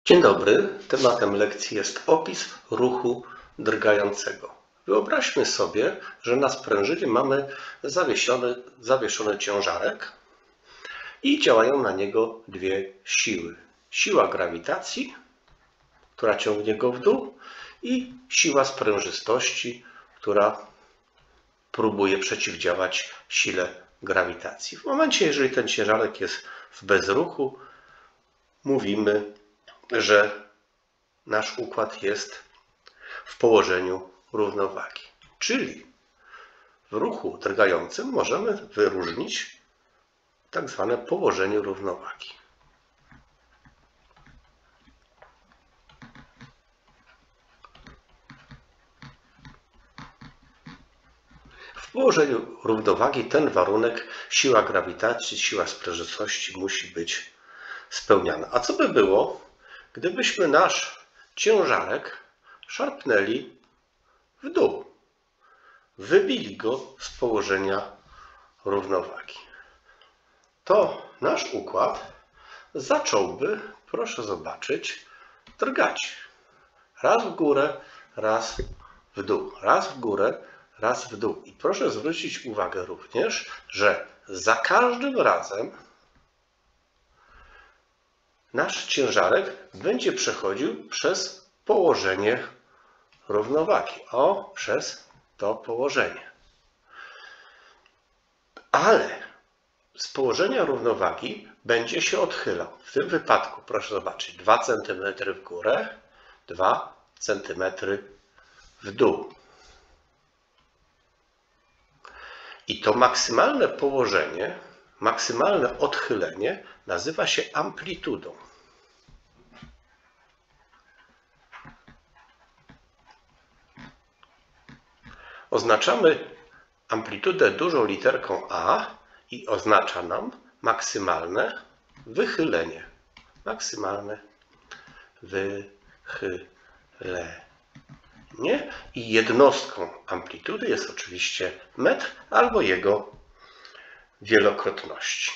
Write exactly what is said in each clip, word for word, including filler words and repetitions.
Dzień dobry. Tematem lekcji jest opis ruchu drgającego. Wyobraźmy sobie, że na sprężynie mamy zawieszony, zawieszony ciężarek i działają na niego dwie siły. Siła grawitacji, która ciągnie go w dół, i siła sprężystości, która próbuje przeciwdziałać sile grawitacji. W momencie, jeżeli ten ciężarek jest w bezruchu, mówimy, że nasz układ jest w położeniu równowagi. Czyli w ruchu drgającym możemy wyróżnić tak zwane położenie równowagi. W położeniu równowagi ten warunek, siła grawitacji, siła sprężystości, musi być spełniana. A co by było, gdybyśmy nasz ciężarek szarpnęli w dół, wybili go z położenia równowagi? To nasz układ zacząłby, proszę zobaczyć, drgać. Raz w górę, raz w dół, raz w górę, raz w dół. I proszę zwrócić uwagę również, że za każdym razem nasz ciężarek będzie przechodził przez położenie równowagi. O, przez to położenie. Ale z położenia równowagi będzie się odchylał. W tym wypadku, proszę zobaczyć, dwa centymetry w górę, dwa centymetry w dół. I to maksymalne położenie, maksymalne odchylenie nazywa się amplitudą. Oznaczamy amplitudę dużą literką A i oznacza nam maksymalne wychylenie. Maksymalne wychylenie. I jednostką amplitudy jest oczywiście metr albo jego wielokrotności.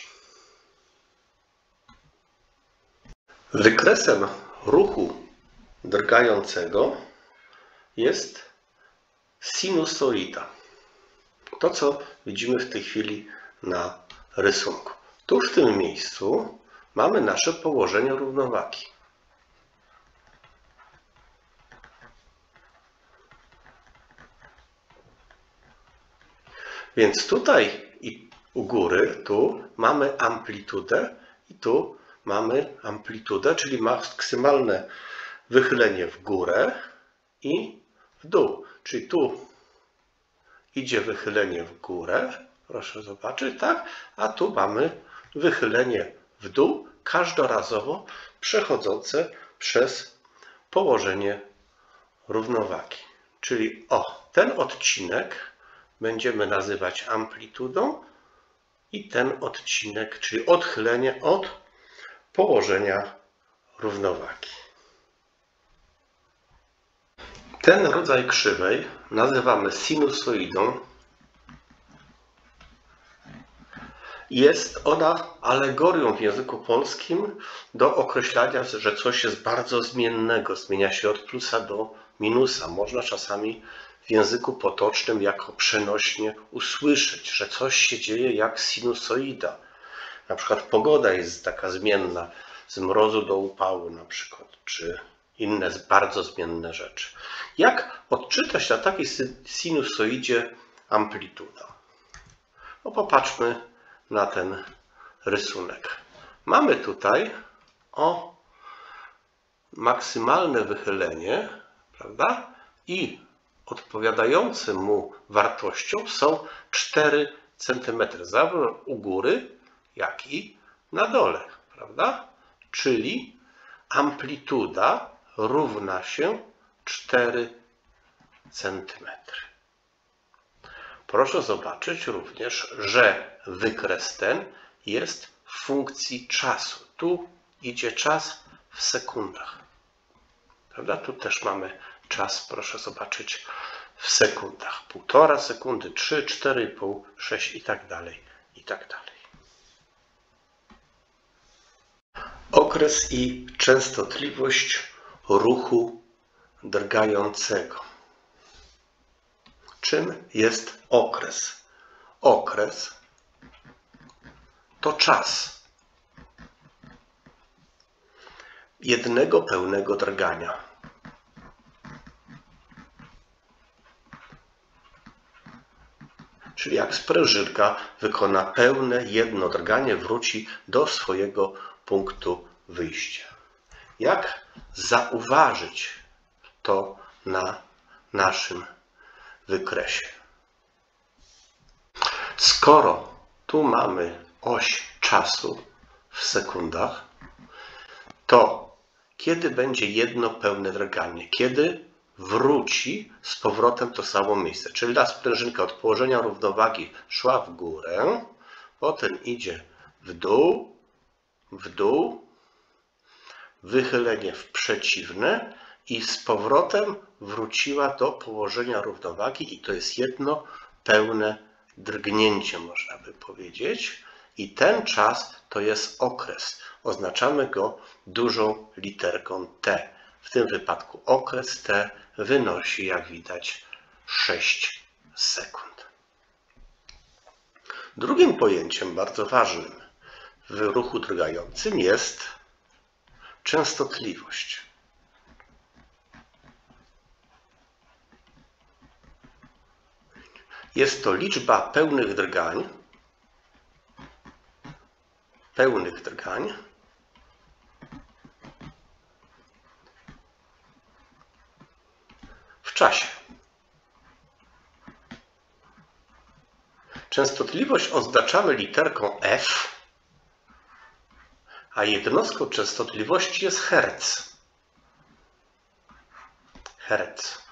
Wykresem ruchu drgającego jest sinusoida. To, co widzimy w tej chwili na rysunku. Tu w tym miejscu mamy nasze położenie równowagi. Więc tutaj i u góry, tu mamy amplitudę i tu mamy amplitudę, czyli maksymalne wychylenie w górę i w dół. Czyli tu idzie wychylenie w górę, proszę zobaczyć, tak? A tu mamy wychylenie w dół, każdorazowo przechodzące przez położenie równowagi. Czyli o, ten odcinek będziemy nazywać amplitudą i ten odcinek, czyli odchylenie od położenia równowagi. Ten rodzaj krzywej nazywamy sinusoidą. Jest ona alegorią w języku polskim do określania, że coś jest bardzo zmiennego, zmienia się od plusa do minusa. Można czasami w języku potocznym jako przenośnie usłyszeć, że coś się dzieje jak sinusoida. Na przykład pogoda jest taka zmienna, z mrozu do upału na przykład, czy inne bardzo zmienne rzeczy. Jak odczytać na takiej sinusoidzie amplitudę? No popatrzmy na ten rysunek. Mamy tutaj o maksymalne wychylenie, prawda? I odpowiadającym mu wartością są cztery centymetry, zarówno u góry, jak i na dole, prawda? Czyli amplituda równa się cztery centymetry. Proszę zobaczyć również, że wykres ten jest w funkcji czasu. Tu idzie czas w sekundach. Prawda? Tu też mamy czas, proszę zobaczyć, w sekundach. Półtora sekundy, trzy, cztery i pół, sześć i tak dalej, i tak dalej. Okres i częstotliwość ruchu drgającego. Czym jest okres? Okres to czas jednego pełnego drgania. Czyli jak sprężynka wykona pełne jedno drganie, wróci do swojego punktu wyjścia. Jak zauważyć to na naszym wykresie? Skoro tu mamy oś czasu w sekundach, to kiedy będzie jedno pełne drganie? Kiedy wróci z powrotem to samo miejsce? Czyli ta sprężynka od położenia równowagi szła w górę, potem idzie w dół, w dół, wychylenie w przeciwne i z powrotem wróciła do położenia równowagi i to jest jedno pełne drgnięcie, można by powiedzieć. I ten czas to jest okres. Oznaczamy go dużą literką T. W tym wypadku okres T wynosi, jak widać, sześć sekund. Drugim pojęciem bardzo ważnym w ruchu drgającym jest częstotliwość. Jest to liczba pełnych drgań, pełnych drgań w czasie. Częstotliwość oznaczamy literką F, a jednostką częstotliwości jest herc. Herc.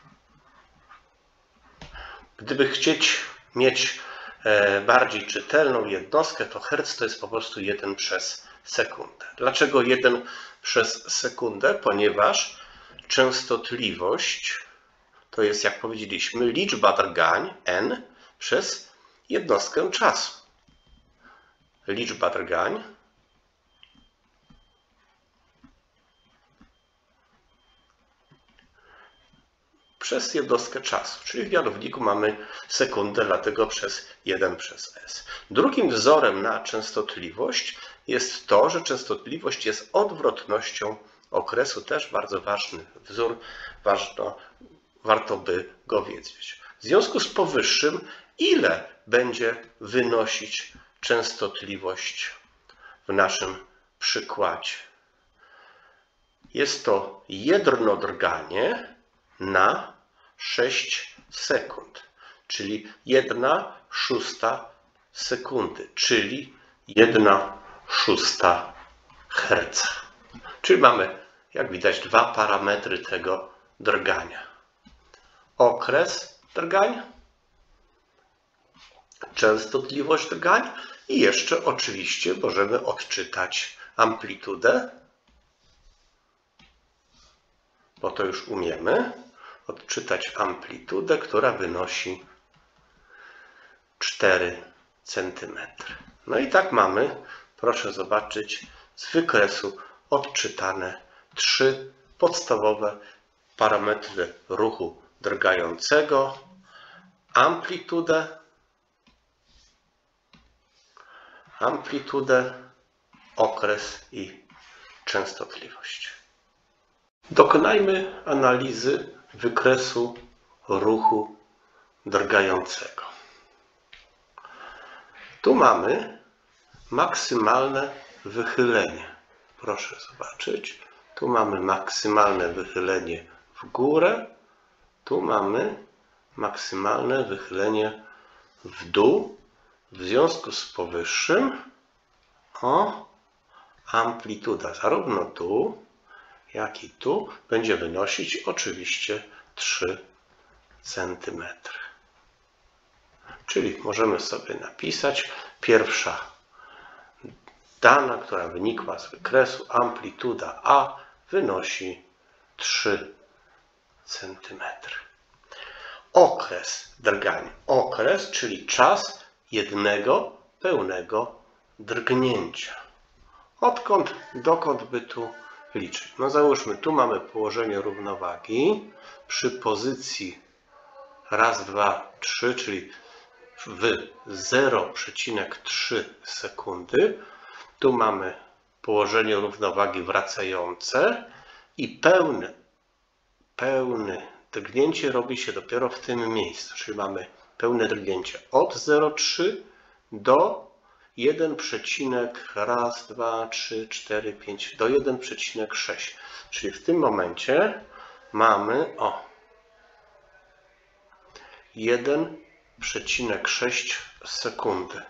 Gdyby chcieć mieć bardziej czytelną jednostkę, to herc to jest po prostu jeden przez sekundę. Dlaczego jeden przez sekundę? Ponieważ częstotliwość to jest, jak powiedzieliśmy, liczba drgań n przez jednostkę czasu. Liczba drgań przez jednostkę czasu, czyli w mianowniku mamy sekundę, dlatego przez jeden przez s. Drugim wzorem na częstotliwość jest to, że częstotliwość jest odwrotnością okresu, też bardzo ważny wzór, ważno, warto by go wiedzieć. W związku z powyższym, ile będzie wynosić częstotliwość w naszym przykładzie? Jest to jedno drganie na sześć sekund, czyli jedna szósta sekundy, czyli jedna szósta herca. Czyli mamy, jak widać, dwa parametry tego drgania. Okres drgań, częstotliwość drgań i jeszcze oczywiście możemy odczytać amplitudę, bo to już umiemy. Odczytać amplitudę, która wynosi cztery centymetry. No i tak mamy, proszę zobaczyć, z wykresu odczytane trzy podstawowe parametry ruchu drgającego: amplitudę, amplitudę, okres i częstotliwość. Dokonajmy analizy wykresu ruchu drgającego. Tu mamy maksymalne wychylenie. Proszę zobaczyć. Tu mamy maksymalne wychylenie w górę. Tu mamy maksymalne wychylenie w dół. W związku z powyższym o, amplituda zarówno tu, jak i tu będzie wynosić oczywiście trzy centymetry. Czyli możemy sobie napisać pierwsza dana, która wynikła z wykresu, amplituda A wynosi trzy centymetry. Okres drgań. Okres, czyli czas jednego pełnego drgnięcia. Odkąd, dokąd by tu liczyć? No załóżmy, tu mamy położenie równowagi przy pozycji raz, dwa, trzy, czyli w zero przecinek trzy sekundy. Tu mamy położenie równowagi wracające i pełne, pełne drgnięcie robi się dopiero w tym miejscu, czyli mamy pełne drgnięcie od zero przecinek trzy do jeden przecinek jeden, dwa, trzy, cztery, pięć do jeden przecinek sześć. Czyli w tym momencie mamy o jeden przecinek sześć sekundy.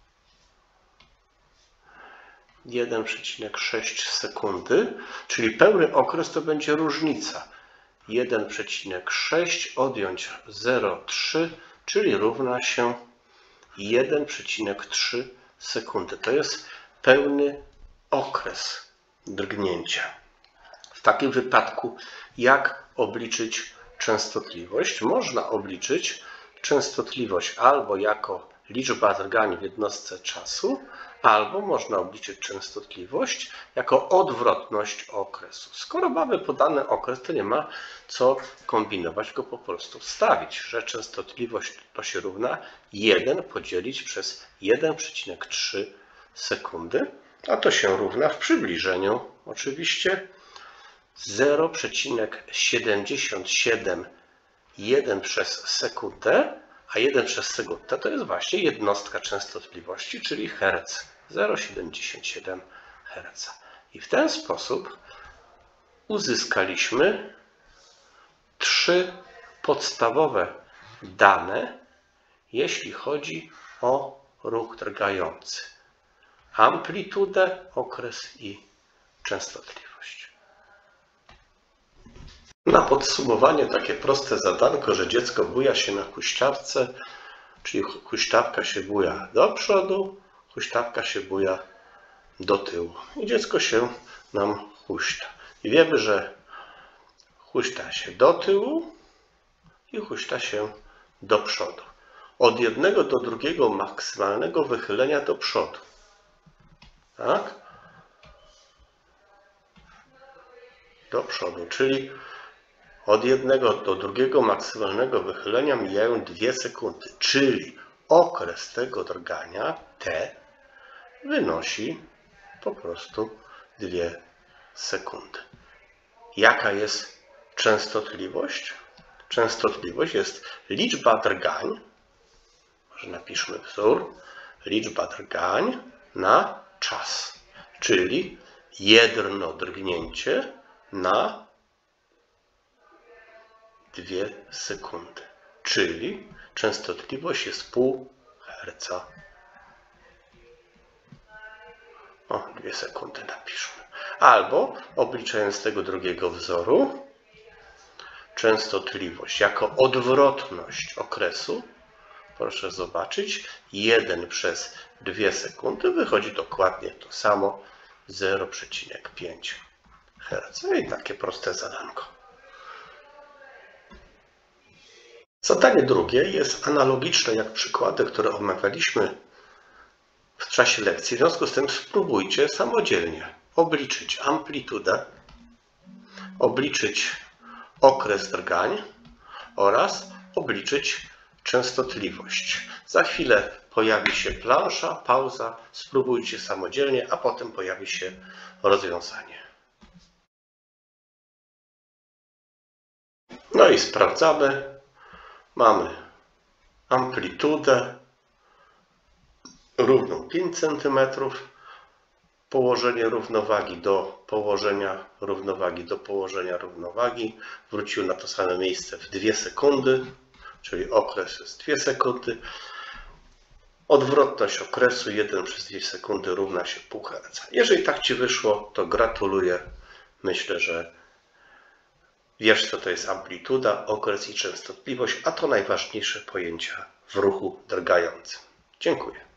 jeden przecinek sześć sekundy, czyli pełny okres to będzie różnica. jeden przecinek sześć odjąć zero przecinek trzy, czyli równa się jeden przecinek trzy sekundy. To jest pełny okres drgnięcia. W takim wypadku jak obliczyć częstotliwość? Można obliczyć częstotliwość albo jako liczba drgań w jednostce czasu, albo można obliczyć częstotliwość jako odwrotność okresu. Skoro mamy podany okres, to nie ma co kombinować, go po prostu wstawić, że częstotliwość to się równa jeden podzielić przez jeden przecinek trzy sekundy, a to się równa w przybliżeniu oczywiście zero przecinek siedemdziesiąt siedem jeden przez sekundę, a jeden przez sekundę to jest właśnie jednostka częstotliwości, czyli herc, zero przecinek siedemdziesiąt siedem herca. I w ten sposób uzyskaliśmy trzy podstawowe dane, jeśli chodzi o ruch drgający. Amplitudę, okres i częstotliwość. Na podsumowanie takie proste zadanko, że dziecko buja się na huśtawce, czyli huśtawka się buja do przodu, huśtawka się buja do tyłu. I dziecko się nam huśta. I wiemy, że huśta się do tyłu i huśta się do przodu. Od jednego do drugiego maksymalnego wychylenia do przodu. Tak? Do przodu, czyli od jednego do drugiego maksymalnego wychylenia mijają dwie sekundy, czyli okres tego drgania T wynosi po prostu dwie sekundy. Jaka jest częstotliwość? Częstotliwość jest liczba drgań, może napiszmy wzór, liczba drgań na czas, czyli jedno drgnięcie na dwie sekundy, czyli częstotliwość jest pół herca. O, dwie sekundy napiszmy. Albo obliczając tego drugiego wzoru, częstotliwość jako odwrotność okresu, proszę zobaczyć, jeden przez dwie sekundy wychodzi dokładnie to samo, zero przecinek pięć herca. I takie proste zadanko. Zadanie drugie jest analogiczne jak przykłady, które omawialiśmy w czasie lekcji. W związku z tym spróbujcie samodzielnie obliczyć amplitudę, obliczyć okres drgań oraz obliczyć częstotliwość. Za chwilę pojawi się plansza, pauza, spróbujcie samodzielnie, a potem pojawi się rozwiązanie. No i sprawdzamy. Mamy amplitudę równą pięć centymetrów, położenie równowagi do położenia równowagi do położenia równowagi. Wrócił na to same miejsce w dwie sekundy, czyli okres jest dwie sekundy. Odwrotność okresu jeden przez dwie sekundy równa się pół herca. Jeżeli tak Ci wyszło, to gratuluję. Myślę, że wiesz, co to jest amplituda, okres i częstotliwość, a to najważniejsze pojęcia w ruchu drgającym. Dziękuję.